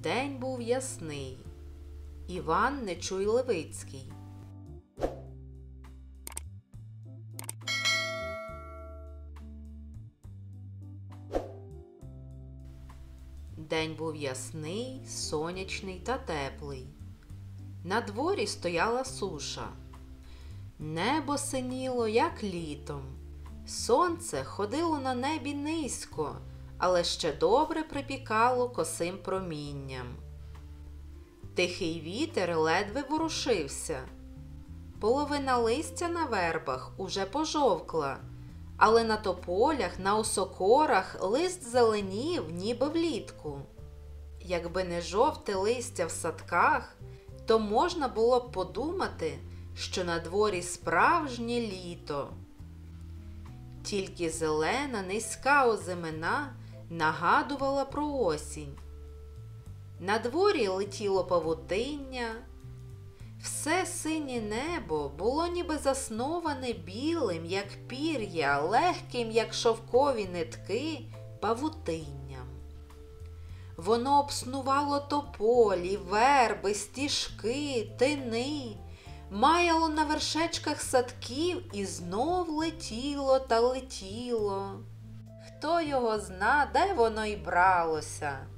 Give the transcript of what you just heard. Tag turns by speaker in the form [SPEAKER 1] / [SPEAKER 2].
[SPEAKER 1] День був ясний. Іван Нечуй Левицький. День був ясний, сонячний та теплий. На дворі стояла суша. Небо синіло, як літом. Сонце ходило на небі низько, але ще добре припікало косим промінням. Тихий вітер ледве ворушився. Половина листя на вербах уже пожовкла, але на тополях, на осокорах лист зеленів, ніби влітку. Якби не жовте листя в садках, то можна було б подумати, що на дворі справжнє літо. Тільки зелена, низька озимина нагадувала про осінь. На дворі летіло павутиння. Все синє небо було ніби засноване білим, як пір'я, легким, як шовкові нитки, павутинням. Воно обснувало тополі, верби, стіжки, тини, маяло на вершечках садків і знов летіло та летіло. Хто його зна, де воно й бралося?